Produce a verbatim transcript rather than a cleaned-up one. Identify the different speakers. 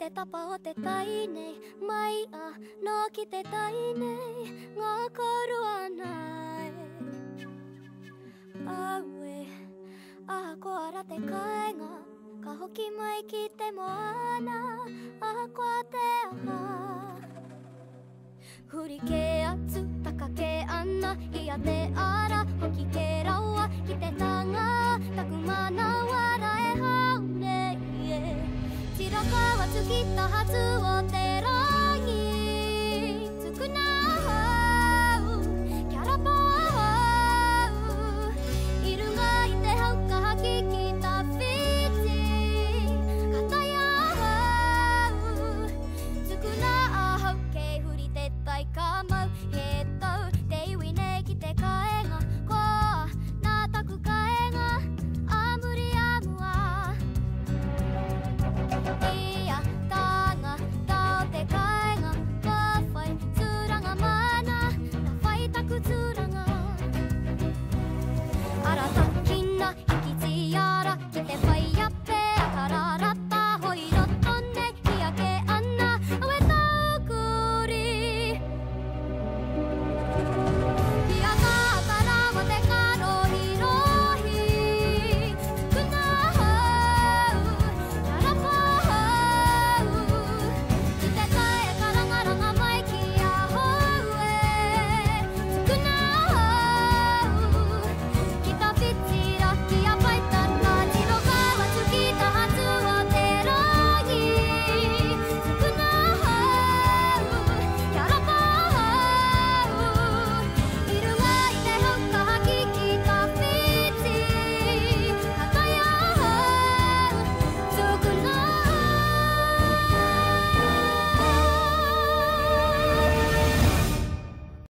Speaker 1: te tapa o te tainei mai a no ki te tainei ngā korua nai aue a koara te kainga ka hoki mai ki te moana a koa te aha huri ke atu taka ke ana ia te ara hoki ke raua ki te tanga taku mana wara e haune yeah. Tiraka wa tukita hatu